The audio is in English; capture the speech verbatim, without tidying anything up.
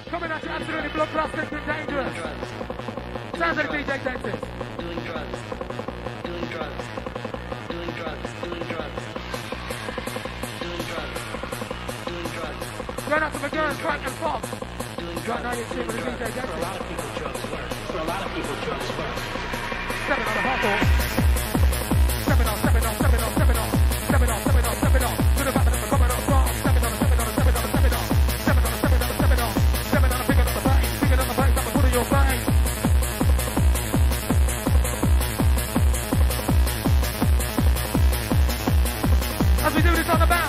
Coming at you absolutely blood plastic and dangerous. Sounds like a D J dentist. Doing drugs. Doing drugs. Doing drugs. Doing drugs. Doing drugs. Doing drugs. Going out to McGurn, Crack and Fox. Doing drugs. Right now you're seeing with the D J dentist. For a lot of people, drugs work. For a lot of people, drugs work. Stepping on the hardcore. Stepping on, stepping on, stepping on, stepping on. Stepping on, stepping on, stepping on. To the back of the coming up strong. Stepping on, stepping on, stepping on, stepping on. Stepping on, stepping on, stepping on. Stepping on, picking up the bass. Picking up the bass, I'm putting your face. As we do this on the bounce.